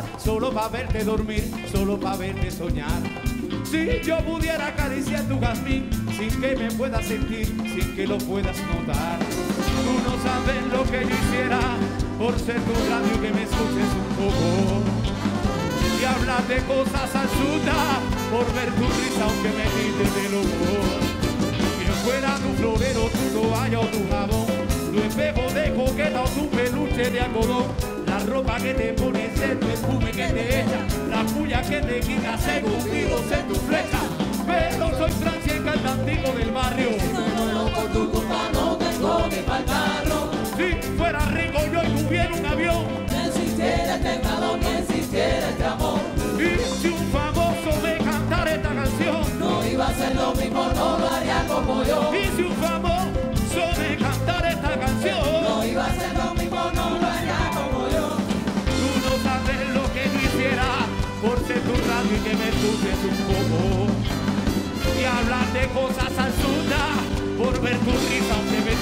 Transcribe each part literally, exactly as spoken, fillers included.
solo para verte dormir, solo para verte soñar. Si yo pudiera acariciar tu jazmín, sin que me puedas sentir, sin que lo puedas notar. Tú no sabes lo que yo hiciera por ser tu radio y que me escuches un poco. Y hablar de cosas absurdas, por ver tu risa aunque me quites del humor. Que fuera tu florero, tu toalla o tu jabón, tu espejo de coqueta o tu peluche de algodón, la ropa que te pones, el perfume que te echa, la puya que te quita, según tiros en tu flecha. Pero soy Francia, el cantantico del barrio. No, por tu culpa no tengo ni pa'l carro. Si fuera rico yo y tuviera un avión, No existiera este calor, no existiera este amor. y si un famoso me cantara esta canción, No iba a ser lo mismo, no lo haría como yo. y si un famoso me cantara esta canción, No iba a ser lo mismo, no lo haría como yo. tú no sabes lo que yo hiciera por ser tu radio y que me escuches un poco. Y hablar de cosas absurdas por ver tu risa aunque me...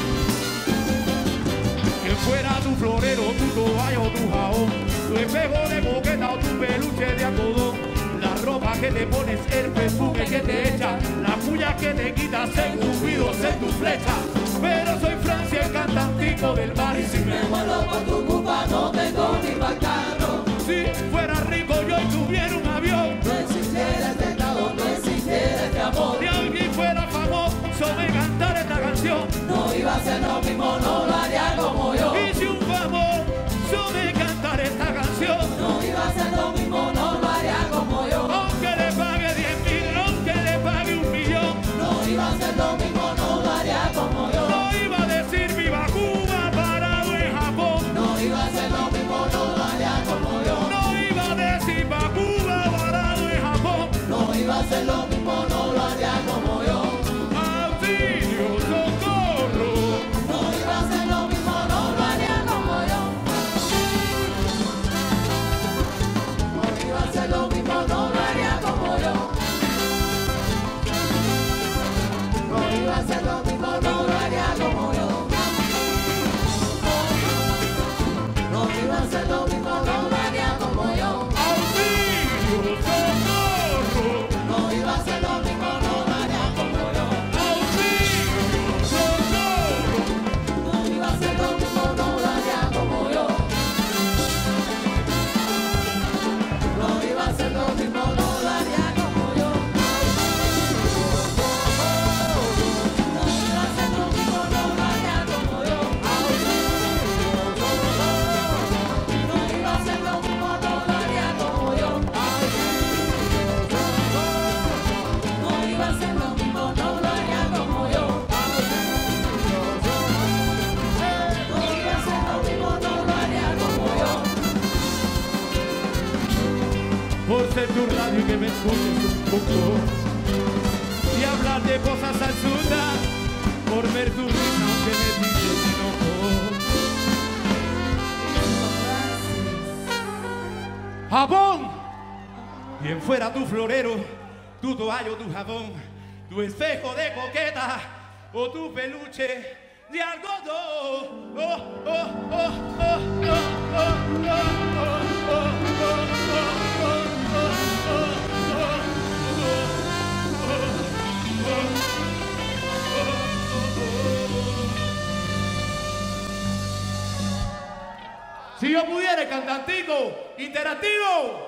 Que fuera tu florero, tu toalla o tu jabón, tu espejo de coqueta o tu peluche de algodón, la ropa que te pones, el perfume que te echa, la puya que te quitas, entupidos en tu flecha. Pero soy Francia, el cantantico del bar, y si me Me muero por tu culpa, no tengo ni pa'l carro. si fuera rico yo y tuviera un avión, No existiera este calor, no existiera este amor. si alguien fuera famoso me cantara esta canción, No iba a ser lo mismo, no lo haría como yo. y si un famoso me cantara esta canción, No iba a ser lo mismo, no lo haría como yo. aunque le pague diez mil, aunque le pague un millón, No iba a ser lo mismo, no lo haría como yo. no iba a decir viva Cuba parado en Japón, No iba a ser lo mismo, no lo haría como yo. no iba a decir viva Cuba parado en Japón. No iba a ser lo mismo, no lo haría como yo. Auxilio, socorro, No iba a ser lo mismo, no lo haría como yo. No iba a ser lo mismo, no lo haría como yo. No iba a ser lo mismo, no lo haría como yo. No iba a ser lo mismo, no lo haría como yo. auxilio, socorro, No iba a ser lo mismo, no lo haría como yo. auxilio, socorro. No iba a ser lo mismo, no lo haría como yo. No iba a ser lo mismo, no lo haría como yo. No iba a ser lo mismo, no lo haría como yo. No iba a ser lo mismo, no lo haría como yo. No iba a ser lo mismo, no lo haría como yo. No iba a ser lo mismo, no lo haría como yo. Por ser tu radio y que me escuches un poco, y hablar de cosas absurdas, por ver tu risa aunque me dices enojo. Japón, quien fuera tu florero, tu toalla o tu jabón, tu espejo de coqueta o tu peluche de algodón. Oh, oh, oh, oh, oh, oh, oh, oh, oh, oh, si yo pudiera, cantantico, interactivo.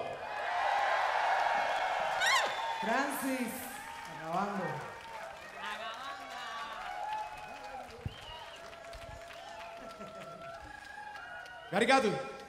Francis, acabando. Caricato.